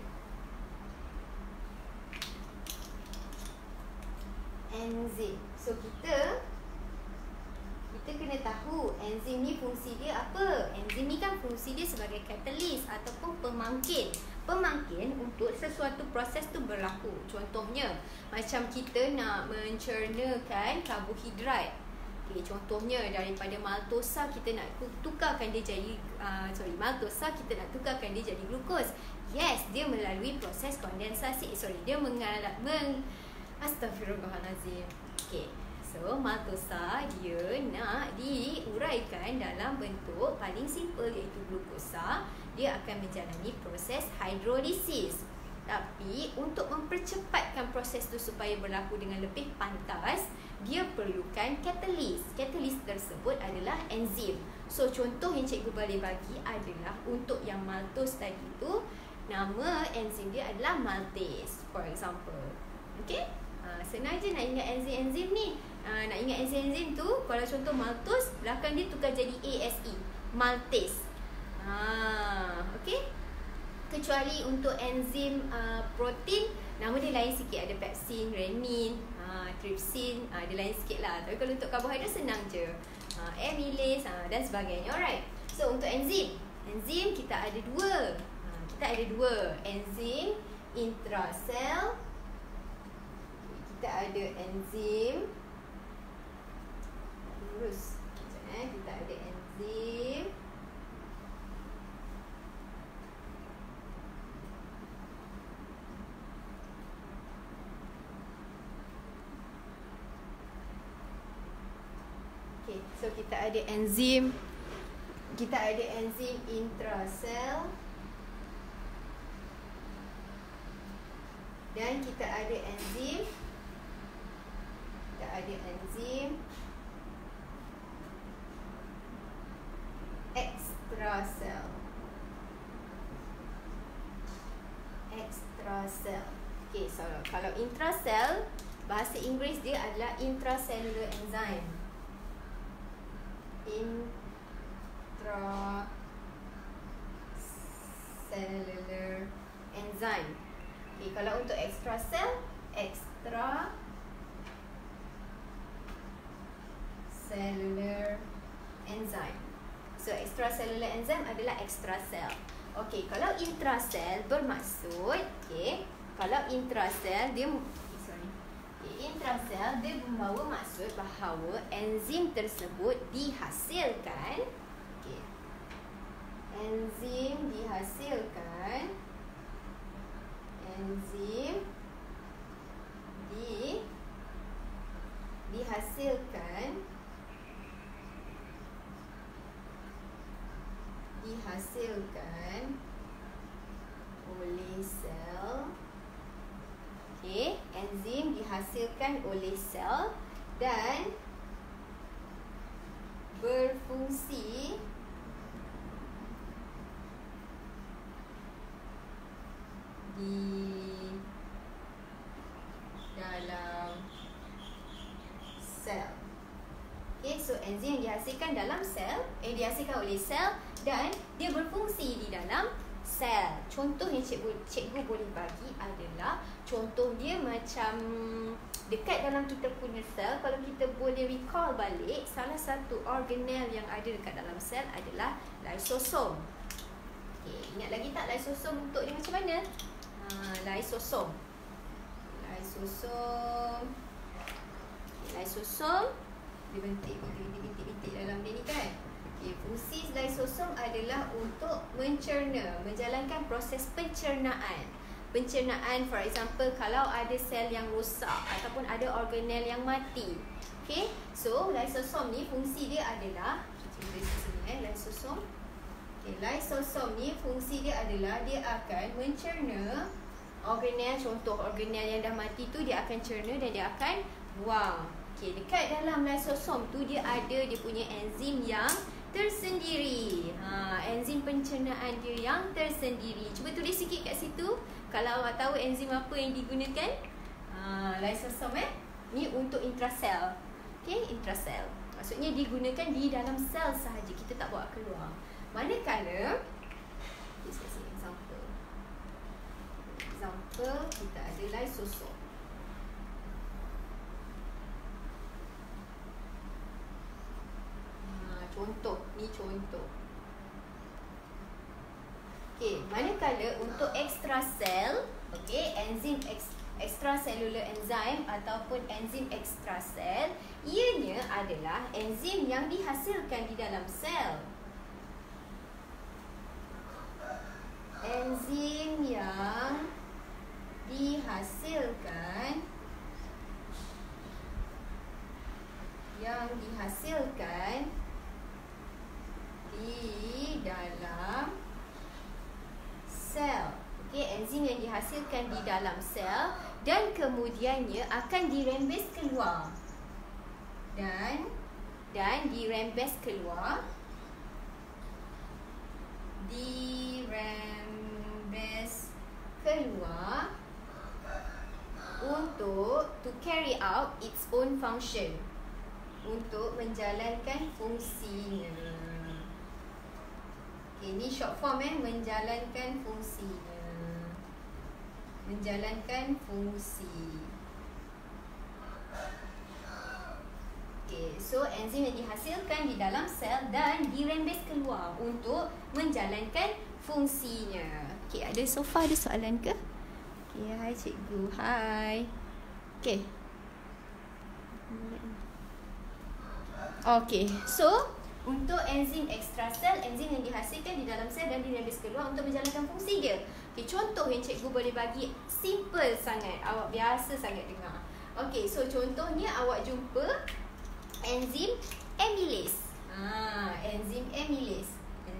Enzim. So kita kita kena tahu enzim ni fungsi dia apa? Enzim ni kan fungsi dia sebagai catalyst ataupun pemangkin. Pemangkin untuk sesuatu proses tu berlaku. Contohnya, macam kita nak mencernakan karbohidrat. Okay, contohnya daripada maltosa kita nak tukarkan dia jadi uh, sorry maltosa kita nak tukarkan dia jadi glukos. Yes, dia melalui proses kondensasi. Sorry, dia mengalami meng Astaghfirullahalazim. Okay, so maltosa dia nak diuraikan dalam bentuk paling simple iaitu glukosa. Dia akan menjalani proses hidrolisis. Tapi untuk mempercepatkan proses tu supaya berlaku dengan lebih pantas, dia perlukan catalyst. Catalyst tersebut adalah enzim. So contoh yang cikgu boleh bagi adalah untuk yang maltose tadi tu, nama enzim dia adalah maltase, for example. Okay? Ha, senang je nak ingat enzim-enzim ni. Ha, nak ingat enzim-enzim tu, kalau contoh maltose, belakang dia tukar jadi A S E, maltase. Ha, okay? Kecuali untuk enzim uh, protein, nama dia lain sikit. Ada pepsin, renin, uh, trypsin, uh, dia lain sikit lah. Tapi kalau untuk karbohidrat senang je, uh, amylase uh, dan sebagainya. Alright. So untuk enzim, enzim kita ada dua. uh, Kita ada dua enzim intrasel. Kita ada enzim lurus. eh, Kita ada enzim Okay, so kita ada enzim kita ada enzim intrasel dan kita ada enzim kita ada enzim extrasel. Extrasel. Okey, so kalau intrasel, bahasa Inggeris dia adalah intracellular enzyme. Intracellular enzyme. Okey, kalau untuk extrasel, extra cellular enzyme. So extracellular enzyme adalah extrasel. Okey, kalau intrasel bermaksud, okey, kalau intrasel dia okay, sorry. Okay, intrasel dia membawa maksud bahawa enzim tersebut dihasilkan, okey. Enzim dihasilkan enzim di dihasilkan dihasilkan oleh sel. Okey, enzim dihasilkan oleh sel dan berfungsi di dalam sel. Okey, so enzim dihasilkan dalam sel, eh dihasilkan oleh sel dan dia berfungsi di dalam sel. Contoh yang cikgu, cikgu boleh bagi adalah contoh dia macam dekat dalam kita punya sel. Kalau kita boleh recall balik, salah satu organel yang ada dekat dalam sel adalah lysosom. Okay, ingat lagi tak lysosom bentuk dia macam mana? Ha, lysosom. Lysosom. Okay, lysosom dia bintik-bintik dalam dia ni kan. Okay, fungsi lysosom adalah untuk mencerna, menjalankan proses pencernaan. Pencernaan, for example, kalau ada sel yang rosak ataupun ada organel yang mati. Okay, so lysosom ni fungsi dia adalah, kita tulis di sini eh, lysosom. Okay, lysosom ni fungsi dia adalah dia akan mencerna organel, contoh organel yang dah mati tu dia akan cerna dan dia akan buang. Okay, dekat dalam lysosom tu dia ada dia punya enzim yang tersendiri. Ha, enzim pencernaan dia yang tersendiri. Cuba tulis sikit kat situ. Kalau awak tahu enzim apa yang digunakan. Ha, lysosom eh. Ni untuk intrasel. Okay, intrasel. Maksudnya digunakan di dalam sel sahaja. Kita tak bawa keluar. Manakala, let's kasih example. Example, kita ada lysosom. Contoh, ni contoh. Okey, manakala untuk extrasel, okey, enzim extracellular enzyme ataupun enzim extrasel, ianya adalah enzim yang dihasilkan di dalam sel. Enzim yang dihasilkan yang dihasilkan di dalam sel. Okey, enzim yang dihasilkan di dalam sel dan kemudiannya akan dirembes keluar. Dan dan dirembes keluar. Dirembes keluar untuk to carry out its own function. Untuk menjalankan fungsinya. Ini short form eh, menjalankan fungsinya. Menjalankan fungsi. Okay, so enzim yang dihasilkan di dalam sel dan dirembes keluar untuk menjalankan fungsinya. Okay, ada so far ada soalan ke? Okay, hai cikgu, hai. Okay. Okay, so untuk enzim extrasel, enzim yang dihasilkan di dalam sel dan dirembes keluar untuk menjalankan fungsi dia. Okay, contoh yang cikgu boleh bagi simple sangat, awak biasa sangat dengar. Okay, so contohnya awak jumpa enzim amylase. Ah, enzim amylase.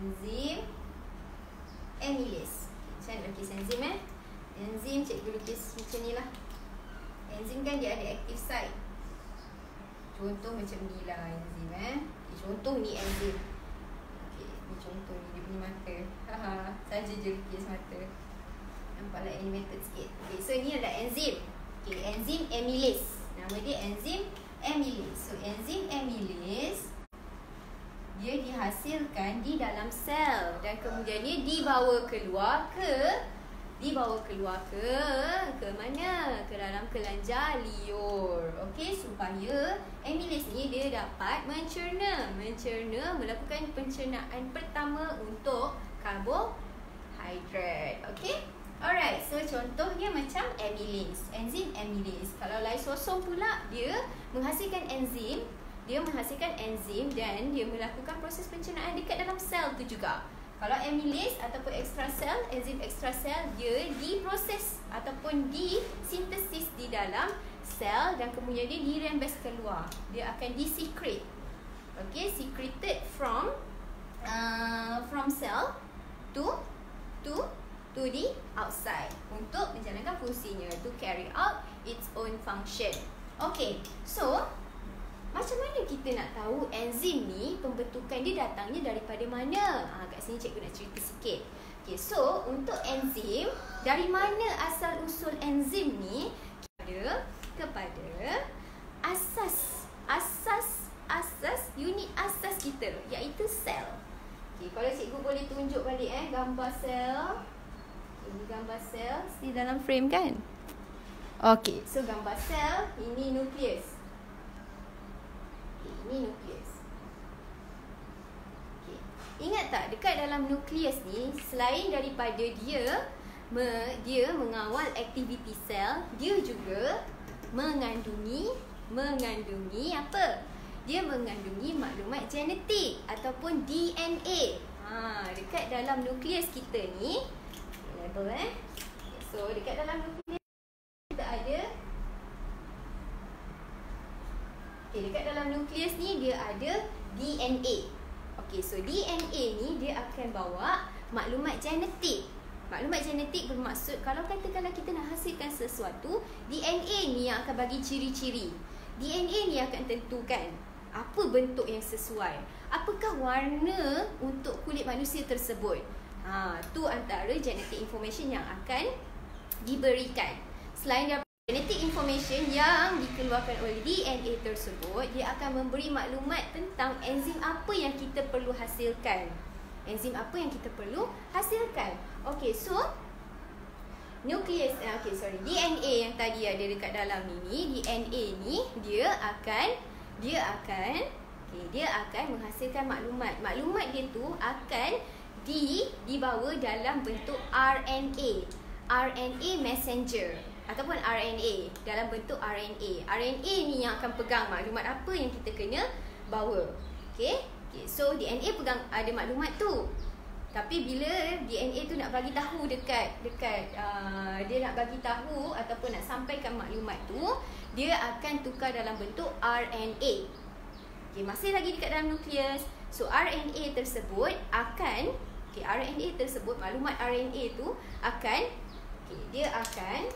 enzim amylase. Saya nak lukis enzim eh. Enzim cikgu lukis macam ni lah. Enzim kan dia ada active site. Contoh macam ni lah enzim eh. Okay, contoh ni enzim. Okay, ni contoh ni dia punya mata. Haha, saja je lukis mata. Nampaklah animated sikit. Okay, so ni adalah enzim. Okay, enzim amylase. Nama dia enzim amylase. So enzim amylase dia dihasilkan di dalam sel dan kemudiannya dibawa keluar ke dibawa keluar ke ke mana? Ke dalam kelenjar liur. Okey, supaya amylase ni dia dapat mencerna, mencerna melakukan pencernaan pertama untuk karbohidrat. Okey? Alright, so contohnya macam amylase, enzim amylase. Kalau lysosom pula dia menghasilkan enzim, dia menghasilkan enzim dan dia melakukan proses pencernaan dekat dalam sel tu juga. Kalau amylase ataupun extrasel, enzim extrasel dia diproses ataupun disintesis di dalam sel dan kemudian dia dirembes keluar. Dia akan disecrete. Okay, secreted from uh, from cell to to to the outside untuk menjalankan fungsinya, to carry out its own function. Okay, so macam mana kita nak tahu enzim ni pembentukan dia datangnya daripada mana? Ha, kat sini cikgu nak cerita sikit. Okay, so untuk enzim, dari mana asal usul enzim ni? Kepada kepada asas, asas, asas, unit asas kita iaitu sel. Okay, kalau cikgu boleh tunjuk balik eh gambar sel. Ini gambar sel di dalam frame kan? Okay, so gambar sel, ini nukleus. Ini nukleus. Okay. Ingat tak dekat dalam nukleus ni selain daripada dia me, dia mengawal aktiviti sel, dia juga mengandungi mengandungi apa? Dia mengandungi maklumat genetik ataupun D N A. Ha, dekat dalam nukleus kita ni label eh. So dekat dalam nukleus kita ada Okay, dekat dalam nukleus ni dia ada D N A. Okay, so D N A ni dia akan bawa maklumat genetik. Maklumat genetik bermaksud kalau katakanlah kita nak hasilkan sesuatu, D N A ni yang akan bagi ciri-ciri. D N A ni akan tentukan apa bentuk yang sesuai. Apakah warna untuk kulit manusia tersebut. Ha, tu antara genetic information yang akan diberikan. Selain daripada genetic information yang dikeluarkan oleh D N A tersebut, dia akan memberi maklumat tentang enzim apa yang kita perlu hasilkan. Enzim apa yang kita perlu hasilkan. Okey, so nukleus, okey sorry, D N A yang tadi ada dekat dalam ni, D N A ni dia akan dia akan okey, dia akan menghasilkan maklumat. Maklumat dia tu akan di dibawa dalam bentuk R N A. R N A messenger ataupun R N A, dalam bentuk R N A. R N A ni yang akan pegang maklumat apa yang kita kena bawa. Okay, okay. So D N A pegang ada maklumat tu. Tapi bila D N A tu nak bagi tahu dekat dekat uh, dia nak bagi tahu ataupun nak sampaikan maklumat tu, dia akan tukar dalam bentuk R N A. Okay, masih lagi dekat dalam nukleus. So R N A tersebut akan okay, R N A tersebut, maklumat R N A tu akan okay, dia akan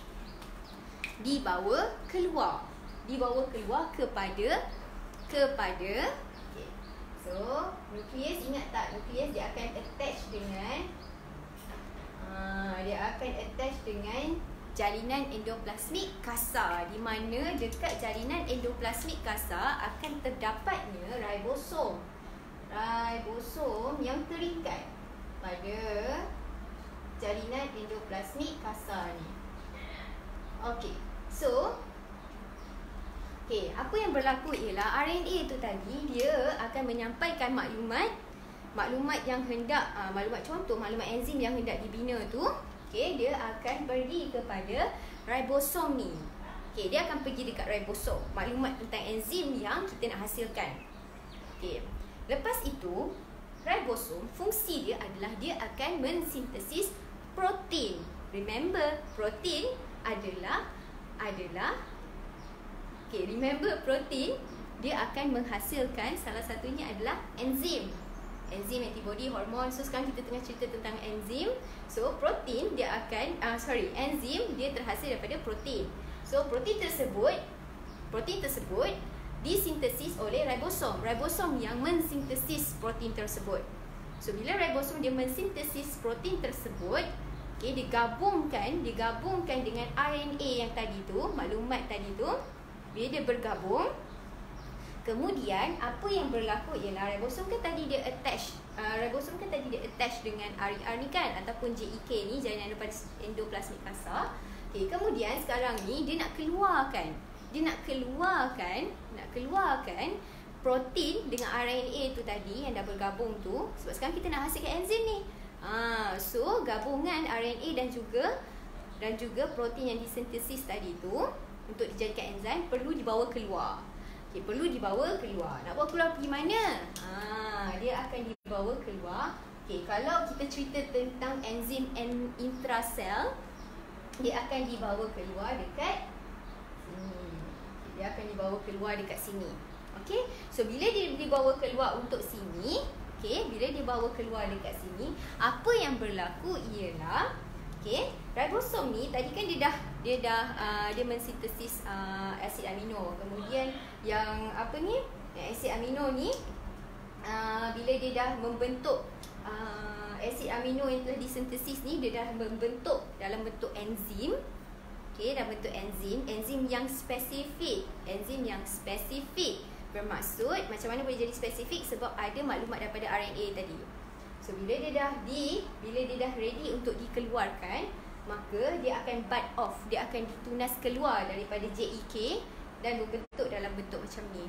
dibawa keluar dibawa keluar kepada kepada okay. So nukleus, ingat tak nukleus dia akan attach dengan uh, dia akan attach dengan jalinan endoplasmik kasar, di mana dekat jalinan endoplasmik kasar akan terdapatnya ribosom ribosom yang terikat pada jalinan endoplasmik kasar ni. Okey, so okay, apa yang berlaku ialah R N A tu tadi dia akan menyampaikan maklumat maklumat yang hendak uh, maklumat contoh maklumat enzim yang hendak dibina tu. Okay, dia akan pergi kepada ribosom ni. Okay, dia akan pergi dekat ribosom, maklumat tentang enzim yang kita nak hasilkan. Okay, lepas itu ribosom fungsi dia adalah dia akan mensintesis protein. Remember, protein adalah adalah okay, remember protein dia akan menghasilkan salah satunya adalah enzim. enzim, antibody, hormon. So sekarang kita tengah cerita tentang enzim. So protein dia akan uh, sorry, enzim dia terhasil daripada protein. So protein tersebut protein tersebut disintesis oleh ribosom. Ribosom yang mensintesis protein tersebut. So bila ribosom dia mensintesis protein tersebut, okey, digabungkan digabungkan dengan R N A yang tadi tu, maklumat tadi tu. Bila dia bergabung, kemudian apa yang berlaku ialah ribosom kan tadi dia attach uh, ribosom kan tadi dia attach dengan R E R ni kan, ataupun J E K ni, jaringan endoplasmik kasar. Okey, kemudian sekarang ni dia nak keluarkan dia nak keluarkan nak keluarkan protein dengan R N A tu tadi yang dah bergabung tu, sebab sekarang kita nak hasilkan enzim ni. Ah, so gabungan R N A dan juga dan juga protein yang disintesis tadi tu untuk dijadikan enzim perlu dibawa keluar. Okey, perlu dibawa keluar. Nak bawa keluar pergi mana? Ah, dia akan dibawa keluar. Okey, kalau kita cerita tentang enzim intrasel, dia akan dibawa keluar dekat sini. Dia akan dibawa keluar dekat sini. Okey, so bila dia dibawa keluar untuk sini, okey, bila dibawa keluar dekat sini, apa yang berlaku ialah, okey, ribosom ni tadi kan dia dah dia dah uh, dia mensintesis uh, asid amino. Kemudian yang apa ni? Yang asid amino ni uh, bila dia dah membentuk uh, asid amino yang telah disintesis ni, dia dah membentuk dalam bentuk enzim. Okey, dalam bentuk enzim, enzim yang spesifik, enzim yang spesifik. Bermaksud macam mana boleh jadi spesifik? Sebab ada maklumat daripada R N A tadi. So bila dia dah di bila dia dah ready untuk dikeluarkan, maka dia akan bud off, dia akan ditunas keluar daripada J E K dan berbentuk dalam bentuk macam ni.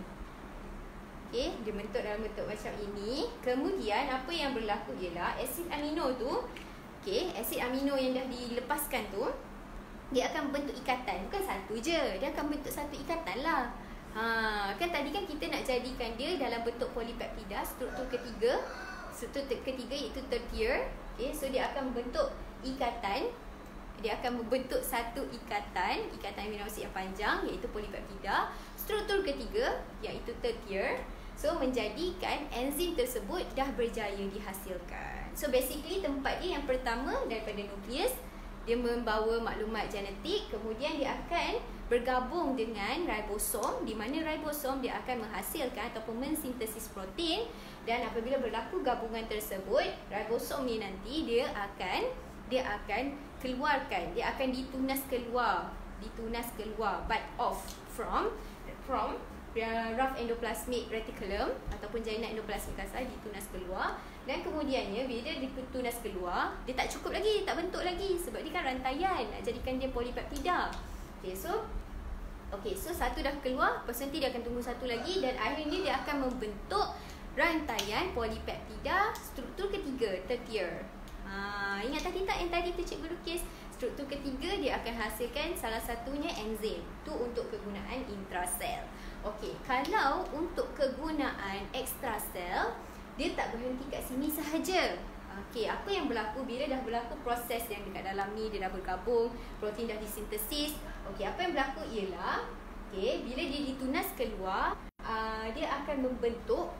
Okey, dia bentuk dalam bentuk macam ini. Kemudian apa yang berlaku ialah asid amino tu, okey, asid amino yang dah dilepaskan tu, dia akan bentuk ikatan. Bukan satu je, dia akan bentuk satu ikatan lah. Ha, kan tadi kan kita nak jadikan dia dalam bentuk polipeptida, struktur ketiga. Struktur ketiga iaitu tertier. Okay, so dia akan bentuk ikatan. Dia akan membentuk satu ikatan, ikatan amino asid yang panjang iaitu polipeptida. Struktur ketiga iaitu tertier. So menjadikan enzim tersebut dah berjaya dihasilkan. So basically tempat dia yang pertama daripada nukleus, dia membawa maklumat genetik, kemudian dia akan bergabung dengan ribosom, di mana ribosom dia akan menghasilkan ataupun mensintesis protein, dan apabila berlaku gabungan tersebut, ribosom ni nanti dia akan dia akan keluarkan, dia akan ditunas keluar, ditunas keluar, bud off from from rough endoplasmic reticulum ataupun jaringan endoplasmik kasar, ditunas keluar. Dan kemudiannya bila dia ditunas keluar, dia tak cukup lagi, tak bentuk lagi, sebab dia kan rantaian, nak jadikan dia polipeptida. Okay, so okay, so satu dah keluar, lepas nanti dia akan tunggu satu lagi, dan akhirnya dia akan membentuk rantaian polipeptida struktur ketiga, tertier. Ha, ingat tadi tak yang tadi tu cikgu lukis? Struktur ketiga dia akan hasilkan salah satunya enzim. Tu untuk kegunaan intrasel. Okey, kalau untuk kegunaan ekstrasel, dia tak berhenti kat sini sahaja. Okey, apa yang berlaku bila dah berlaku proses yang dekat dalam ni, dia dah bergabung, protein dah disintesis. Okey, apa yang berlaku ialah, okey, bila dia ditunas keluar, uh, dia akan membentuk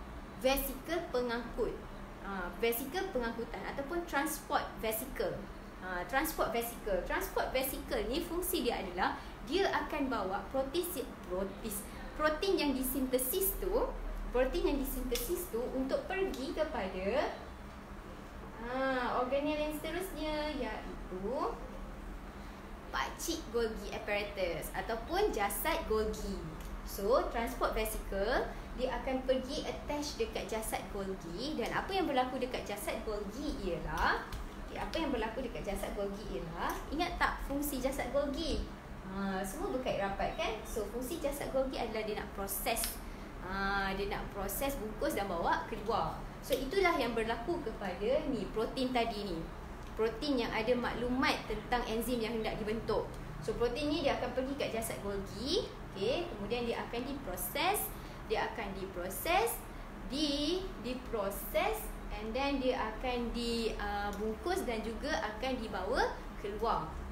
vesikel pengangkut. Uh, vesikel pengangkutan ataupun transport vesicle. Uh, transport vesicle. Transport vesicle ni fungsi dia adalah dia akan bawa protein protein protein yang disintesis tu, protein yang disintesis tu untuk pergi kepada uh, organel yang seterusnya, iaitu pakcik Golgi apparatus ataupun jasad Golgi. So, transport vesicle dia akan pergi attach dekat jasad Golgi, dan apa yang berlaku dekat jasad Golgi ialah, okay, apa yang berlaku dekat jasad Golgi ialah, ingat tak fungsi jasad Golgi? Ha, semua berkait rapat kan? So, fungsi jasad Golgi adalah dia nak proses, ha, dia nak proses, bungkus dan bawa keluar. So, itulah yang berlaku kepada ni protein tadi ni. Protein yang ada maklumat tentang enzim yang hendak dibentuk. So, protein ni dia akan pergi kat jasad Golgi, okay, kemudian dia akan diproses, dia akan diproses, di diproses, and then dia akan dibungkus uh, dan juga akan dibawa keluar.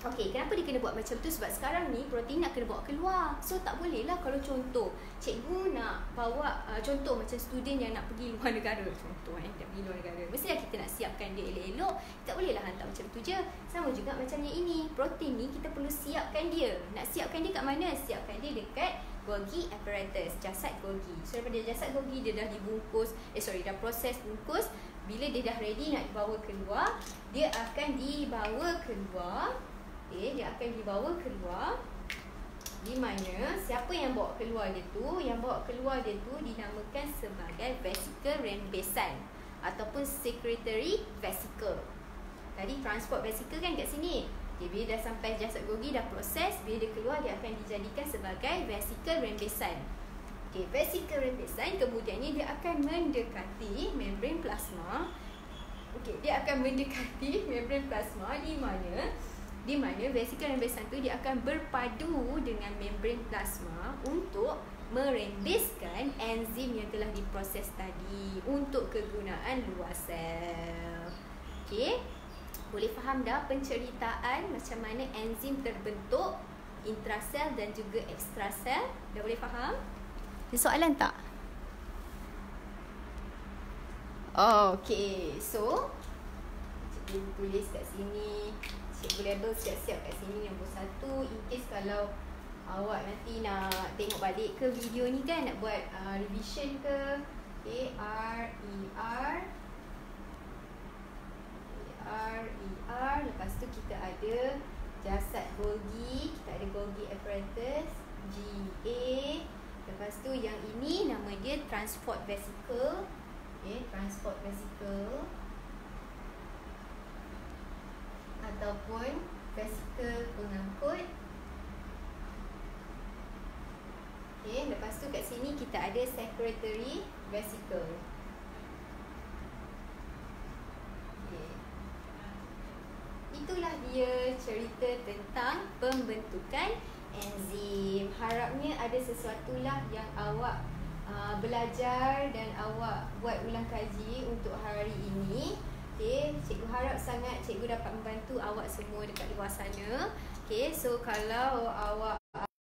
Okey, kenapa dia kena buat macam tu? Sebab sekarang ni protein nak kena bawa keluar. So tak boleh lah kalau contoh cikgu nak bawa uh, contoh macam student yang nak pergi luar negara. Contoh eh, nak pergi luar negara. Mestilah kita nak siapkan dia elok-elok. Tak boleh lah hantar macam tu je. Sama juga macam yang ini. Protein ni kita perlu siapkan dia. Nak siapkan dia kat mana? Siapkan dia dekat Golgi apparatus, jasad Golgi. So daripada jasad Golgi dia dah dibungkus, eh sorry dah proses bungkus. Bila dia dah ready nak dibawa keluar, dia akan dibawa keluar. Okay, dia akan dibawa keluar. Di mana siapa yang bawa keluar dia tu? Yang bawa keluar dia tu dinamakan sebagai vesicle rembesan ataupun secretory vesicle. Tadi transport vesicle kan kat sini. Okay, bila dah sampai jasad Golgi, dah proses, bila dia keluar dia akan dijadikan sebagai vesicle rembesan. Okay, vesicle rembesan kemudiannya dia akan mendekati membran plasma. Okay, dia akan mendekati membran plasma di mana di mana vesicle rembesan tu dia akan berpadu dengan membran plasma untuk merembeskan enzim yang telah diproses tadi untuk kegunaan luar sel. Okay, boleh faham dah penceritaan macam mana enzim terbentuk intrasel dan juga ekstrasel? Dah boleh faham? Ada soalan tak? Oh, okay, so cikgu tulis kat sini, cikgu label siap-siap kat sini nombor satu. In case kalau awak nanti nak tengok balik ke video ni kan, nak buat uh, revision ke. Okay, R E R R E R. Lepas tu kita ada jasad Golgi, kita ada Golgi apparatus, G A. Lepas tu yang ini nama dia transport vesicle. Okay, transport vesicle ataupun vesicle pengangkut. Okay, lepas tu kat sini kita ada secretory vesicle. Okay. Itulah dia cerita tentang pembentukan enzim. Harapnya ada sesuatu lah yang awak uh, belajar dan awak buat ulang kaji untuk hari ini. Okay, cikgu harap sangat cikgu dapat membantu awak semua dekat luar sana. Okay, so kalau awak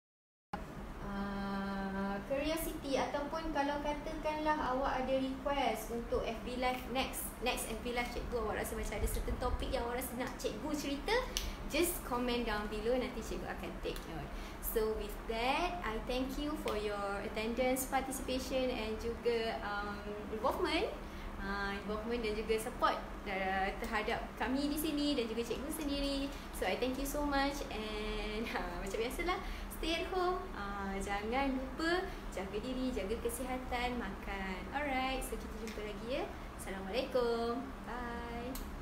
uh, curiosity ataupun kalau katakanlah awak ada request untuk F B Live next next F B Live cikgu, awak rasa macam ada certain topik yang awak rasa nak cikgu cerita, just comment down below, nanti cikgu akan take note. So with that, I thank you for your attendance, participation and juga um, involvement. Uh, involvement dan juga support uh, terhadap kami di sini dan juga cikgu sendiri. So I thank you so much and uh, macam biasalah, stay at home. Uh, jangan lupa jaga diri, jaga kesihatan, makan. Alright, so kita jumpa lagi ya. Assalamualaikum. Bye.